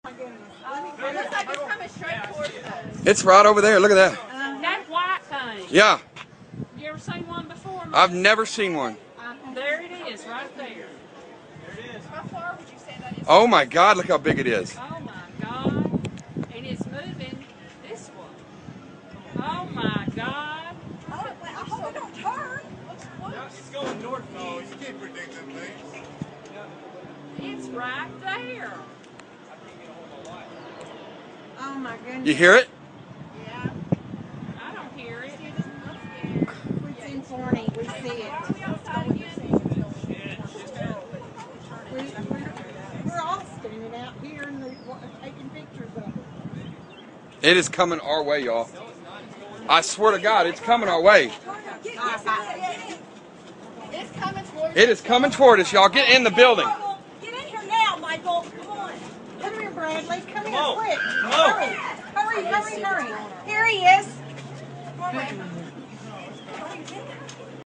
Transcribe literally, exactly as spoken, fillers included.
It looks like it's coming straight towards us. It's right over there. Look at that. Uh, that white thing. Yeah. You ever seen one before? Mike? I've never seen one. There it is, right there. There it is. How far would you say that is? Oh my God! Look how big it is. Oh my God! And it's moving this way. Oh my God! Oh, wait, I hope it don't turn. Yeah, it's going north. No, you can't predict them things. It's right there. Oh my goodness. You hear it? Yeah. I don't hear it. It's in forty. We see it. We, we're, we're all standing out here and the, taking pictures of it. It is coming our way, y'all. I swear to God, it's coming our way. It's coming towards It is coming toward us, y'all. Get in the building. Get in here now, Michael. Come on. Come here, Bradley. Come here, on. quick. Come on. Hurry, hurry, hurry, hurry. Here he is.